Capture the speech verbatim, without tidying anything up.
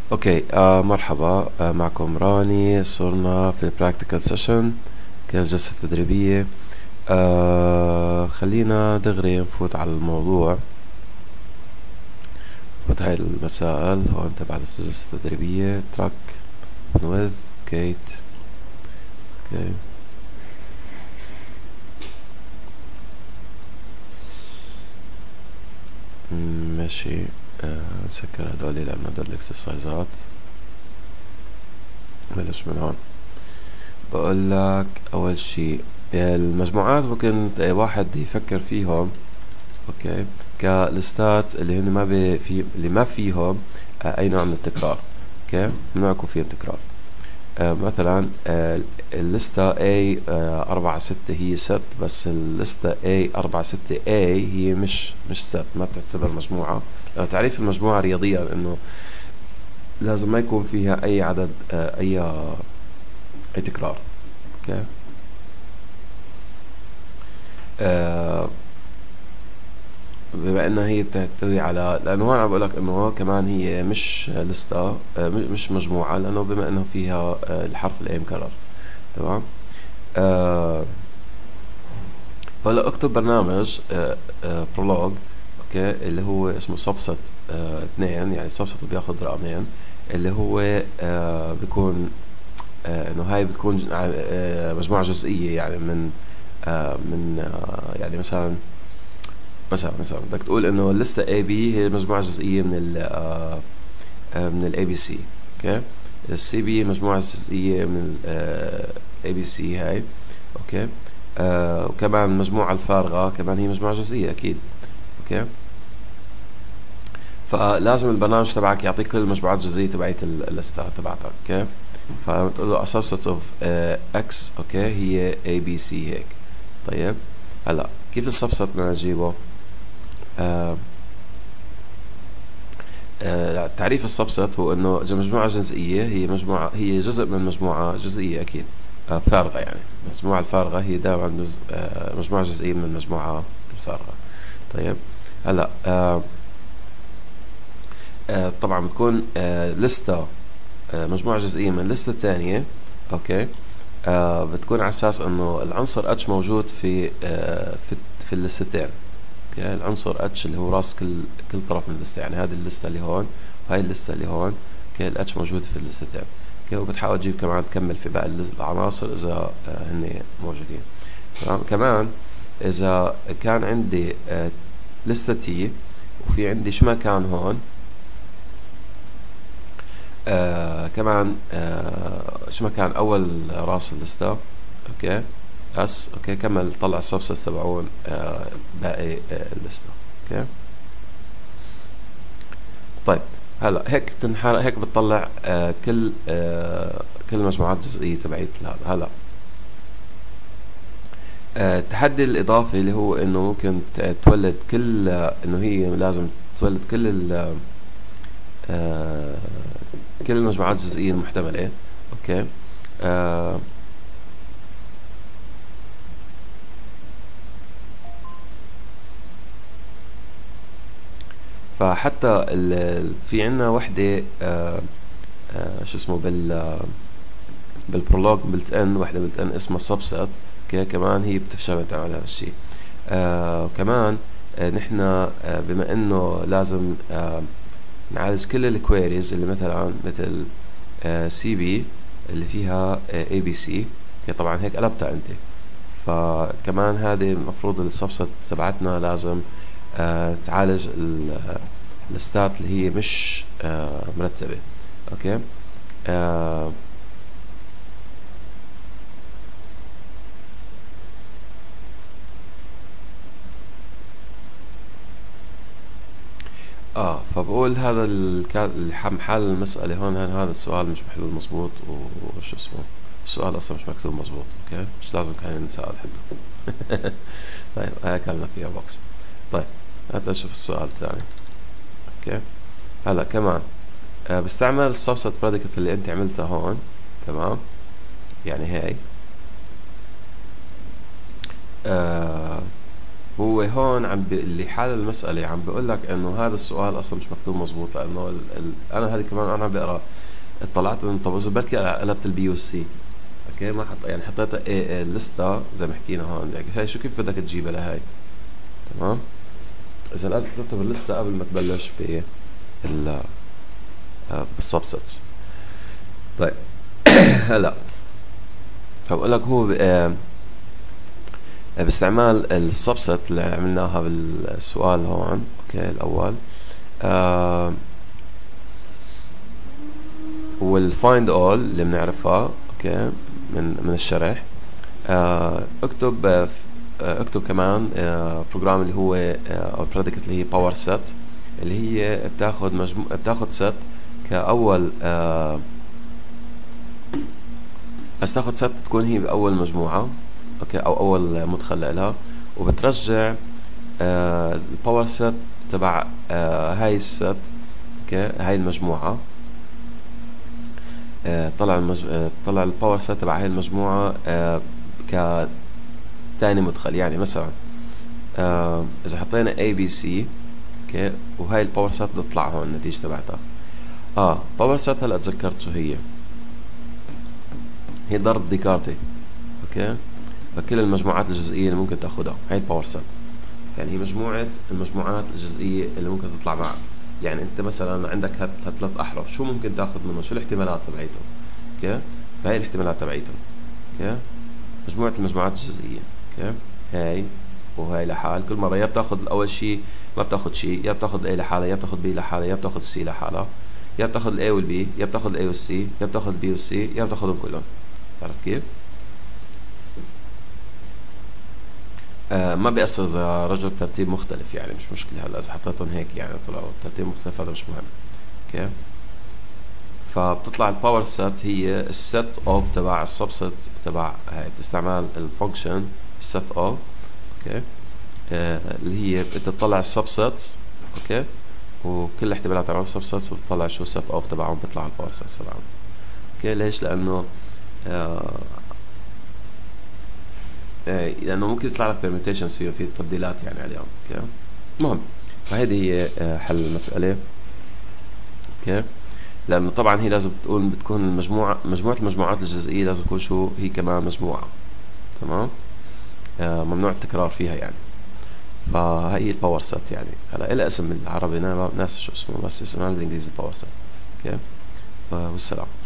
اوكي آه مرحبا آه معكم راني. صرنا في البراكتيكال سيشن كالجلسة التدريبية. آه خلينا دغري نفوت على الموضوع، نفوت هاي المسائل هون تبع الجلسة التدريبية. تراك with كيت. اوكي ماشي. آه نسكر هدولي لأنه هدول الاكسرسايزات. بلش من هون. بقول لك أول شي المجموعات ممكن واحد يفكر فيهم اوكي كليستات اللي هن ما بي في اللي ما فيهم آه اي نوع من التكرار. اوكي ممنوع يكون فيهم تكرار. آه مثلا آه الليستة A آه أربعة ستة هي ست، بس الليستة A أربعة ستة A هي مش مش ست، ما بتعتبر مجموعة. لو تعريف المجموعة رياضيا انه لازم ما يكون فيها اي عدد آه اي اي تكرار. اوكي آه بما انها هي بتحتوي على، لانه هون عم بقول لك انه كمان هي مش لستة آه مش مجموعة، لانه بما انه فيها آه الحرف الاي مكرر. تمام. آه هلا اكتب برنامج آه آه برولوج اوكي اللي هو اسمه سبست آه اثنين، يعني سبست بياخذ رقمين، اللي هو آه بيكون آه انه هاي بتكون آه مجموعة جزئية، يعني من آه من آه يعني مثلا مثلا مثلا بدك تقول انه الليستة A B هي مجموعة جزئية من ال آه من ال A B C. اوكي ال C B مجموعة جزئية من ال A B C هاي. اوكي آه وكمان المجموعة الفارغة كمان هي مجموعة جزئية اكيد. اوكي فلازم البرنامج تبعك يعطيك كل المجموعات الجزئية تبعت الليستة تبعتك. اوكي فبتقول له a subset of uh, x اوكي هي A B C هيك. طيب هلا كيف السبست بدنا نجيبه؟ آه آه تعريف السبست هو انه مجموعة جزئية هي مجموعة هي جزء من مجموعة جزئية اكيد آه فارغة، يعني المجموعة الفارغة هي دائما جزء آه مجموعة جزئية من المجموعة الفارغة. طيب هلا آه آه طبعا بتكون آه لستة آه مجموعة جزئية من لستة ثانية. اوكي آه بتكون على اساس انه العنصر اتش موجود في آه في في اللستتين. اوكي العنصر اتش اللي هو راس كل كل طرف من الليسته، يعني هذه الليسته اللي هون وهي الليسته اللي هون. اوكي الاتش موجود في الليستتين. اوكي وبتحاول تجيب كمان تكمل في باقي العناصر اذا آه هن موجودين. تمام. كمان اذا كان عندي آه لستة تي وفي عندي شو ما كان هون آه كمان آه شو ما كان اول راس الليسته. اوكي اس اوكي كمل طلع السبسس تبعون آه باقي آه الليسته. اوكي طيب هلا هيك بتنحر هيك بتطلع آه كل آه كل المجموعات الجزئيه تبعت هذا. هلا آه التحدي الاضافي اللي هو انه ممكن تولد كل آه انه هي لازم تولد كل ال آه كل المجموعات الجزئيه المحتمله. اوكي آه فحتى ال في عنا وحده آه آه شو اسمه بال بالبرولوج بلت ان، وحده بلت ان اسمها سبست. اوكي كمان هي بتفشل تعمل هذا الشيء. آه وكمان آه نحن آه بما انه لازم آه نعالج كل الكويريز اللي مثلا مثل آه سي بي اللي فيها آه اي بي سي. اوكي طبعا هيك قلبتها انت، فكمان هذه المفروض السبست تبعتنا لازم آه تعالج الستات اللي هي مش آه مرتبة. اوكي آه اه فبقول هذا اللي محل المسألة هون، هذا السؤال مش محلول مزبوط، وشو اسمه السؤال اصلا مش مكتوب مزبوط. اوكي مش لازم كان نسأل حده. طيب هاي كلنا فيها بوكس. طيب هات نشوف السؤال الثاني. اوكي هلا كمان آه بستعمل السبست بريديكت اللي انت عملتها هون. تمام يعني هاي آه هو هون عم بي... اللي حل المسألة عم بيقول لك انه هذا السؤال اصلا مش مكتوب مزبوط، لانه ال... ال... انا هذه كمان انا عم بقرا اطلعت انه طب اذا بركي قلبت البي والسي اوكي ما حط يعني حطيتها ايه الليسته زي ما حكينا هون، يعني هاي شو كيف بدك تجيبها لهي؟ تمام. اذا لازم تكتب الليسته قبل ما تبلش ب ال بالسبسيتس. طيب هلا بقول لك هو ب... باستعمال السبست اللي عملناها بالسؤال هون اوكي الاول آه والفايند اول اللي بنعرفها اوكي من من الشرح. آه اكتب آه اكتب كمان آه بروجرام اللي هو آه او بريديكت اللي هي باور سيت، اللي هي بتاخذ مجموع بتاخذ سيت كاول آه بس تاخذ سيت تكون هي باول مجموعه اوكي او اول مدخل لها، وبترجع آه الباور سيت تبع آه هاي السيت اوكي هاي المجموعه آه طلع المج... آه طلع الباور سيت تبع هاي المجموعه آه ك تاني مدخل. يعني مثلا آه اذا حطينا A B C اوكي وهاي الباور سيت بتطلع هون النتيجه تبعتها. اه باور سيت هلا تذكرت شو هي، هي ضرب ديكارتي اوكي، فكل المجموعات الجزئيه اللي ممكن تاخذها هاي الباور سيت، يعني هي مجموعه المجموعات الجزئيه اللي ممكن تطلع معك. يعني انت مثلا عندك هالثلاث احرف شو ممكن تاخذ منهم، شو الاحتمالات تبعيتهم اوكي، فهي الاحتمالات تبعيتهم اوكي مجموعه المجموعات الجزئيه اوكي هاي وهاي لحال. كل مره يا بتاخذ اول شيء ما بتاخذ شيء، يا بتاخذ A لحالها يا بتاخذ B لحالها يا بتاخذ C لحالها، يا بتاخذ ال A وال B يا بتاخذ ال A وال C يا بتاخذ ال B وال C يا بتاخذهم كلهم. عرفت كيف؟ آه ما بيأثر اذا رجعوا بترتيب مختلف، يعني مش مشكله. هلا اذا حطيتهم هيك يعني طلعوا ترتيب مختلف هذا مش مهم اوكي. فبتطلع الباور سيت هي السيت اوف تبع السبست تبع هاي باستعمال الفانكشن السيت اوف اوكي آه اللي هي انت تطلع السبست اوكي وكل الاحتمالات تبع السبست وتطلع شو السيت اوف تبعهم بيطلع الباور سيت تبعهم اوكي. ليش؟ لانه آه لانه ممكن يطلع لك permutations فيه في تبديلات يعني عليهم اوكي. المهم فهذه هي حل المسألة اوكي، لانه طبعا هي لازم تكون بتكون المجموعة مجموعة المجموعات الجزئية لازم تكون شو هي كمان مجموعة تمام آه ممنوع التكرار فيها يعني. فهي الباور سيت يعني هلا لها اسم بالعربي انا ناسي شو اسمه بس اسمها بالانجليزي باور سيت اوكي. والسلام.